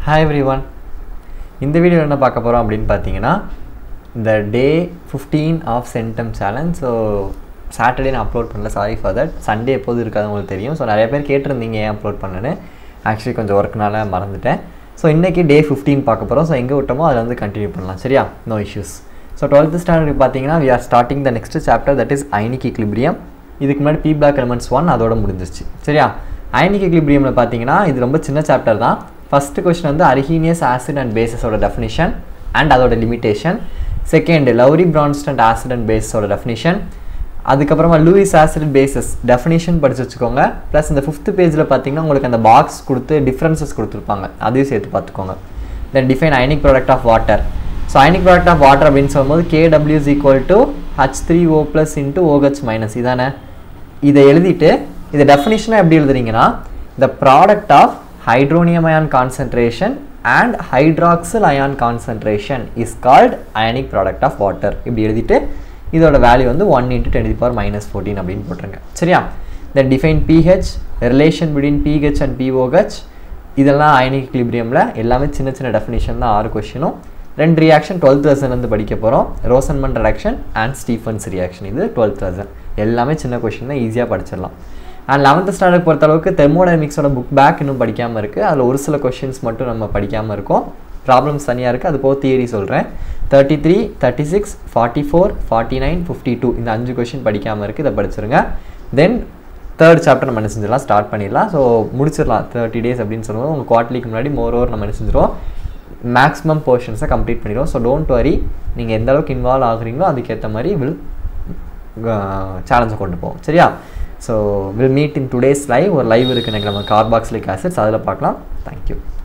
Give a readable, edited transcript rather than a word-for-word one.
Hi everyone. இந்த video என்ன பார்க்க போறோம் அப்படினு பாத்தீங்கன்னா இந்த day 15 of centum challenge. So Saturday நான் அப்லோட் பண்ணல, sorry for that. Sunday எப்போது இருக்காது உங்களுக்கு தெரியும். So நிறைய பேர் கேட்டிருந்தீங்க ஏன் அப்லோட் பண்ணனு. Actually கொஞ்சம் வர்க்னால மறந்துட்டேன். So இன்னைக்கு day 15 பார்க்க போறோம். So எங்க விட்டோமோ அதுல வந்து கண்டினியூ பண்ணலாம். சரியா? No issues. So 12th standard பாத்தீங்கன்னா we are starting the next chapter, that is ionic equilibrium. இதுக்கு முன்னாடி p block elements 1 அதோட முடிஞ்சிருச்சு. சரியா? ionic equilibriumல பாத்தீங்கன்னா இது ரொம்ப சின்ன சாப்டர் தான். First question வந்து Arrhenius acid and bases ஓட definition and அதோட limitation. Second Lowry-Bronsted acid and bases ஓட definition. அதுக்கப்புறமா Lewis acid bases definition படிச்சு வச்சுக்கோங்க. Plus இந்த 5th பேஜ்ல பாத்தீங்கன்னா உங்களுக்கு அந்த பாக்ஸ் கொடுத்து differences கொடுத்திருப்பாங்க. அதையும் சேர்த்து பார்த்துக்கோங்க. Then define ionic product of water. So ionic product of water அப்படினு சொல்லும்போது Kw is equal to H3O plus into OH minus. இதானே? இதை எழுதிட்டு இந்த definition எப்படி எழுதுறீங்கன்னா the product of hydronium ion concentration and hydroxyl ion concentration is called ionic product of water. இப்படி எழுதிட்டு இதோட வேல்யூ வந்து 1 into 10 to the power minus 14 அப்படினு போட்டுருங்க. சரியா? Then define pH, relation between pH and pOH. இதெல்லாம் ionic equilibriumல எல்லாமே சின்ன சின்ன definition தான் 6 क्वेश्चனும். ரெண்டு ரியாக்ஷன் 12th lesson வந்து படிக்க போறோம். Rosenman reaction and Stephens reaction. இது 12th lesson. எல்லாமே சின்ன क्वेश्चन தான், ஈஸியா படிச்சிடலாம். And 11th standard பொறுத்த அளவுக்கு thermodynamics ஓட book back இன்னும் படிக்காம இருக்கு. அதுல ஒரு சில क्वेश्चंस மட்டும் நம்ம படிக்காம இருக்கோம். ப்ராப்ளம்ஸ் தனியா இருக்கு. அது போக தியரி சொல்றேன். 33, 36, 44, 49, 52 இந்த 5 क्वेश्चन படிக்காம இருக்கு. இத படிச்சிருங்க. Then third chapter நம்ம என்ன செஞ்சிரலாம், ஸ்டார்ட் பண்ணிரலாம். சோ முடிச்சிரலாம் 30 days அப்படினு சொல்லுவோம். உங்க குவார்ட்டர்லிக்கு முன்னாடி மோர் ஓவர் நம்ம என்ன செஞ்சிரோம், மேக்ஸिमम போர்ஷன்ஸை கம்ப்ளீட் பண்ணிரோம். சோ டோன்ட் வரி, நீங்க எந்த அளவுக்கு இன்வால்வ் ஆகுறீங்களோ அதுக்கு ஏத்த மாதிரி will challenge கொண்டு போவோம். சரியா? So we'll meet in today's live. ஒரு லைவ் இருக்கு எனக்கு நம்ம carboxylic acids, அதல பார்க்கலாம். Thank you.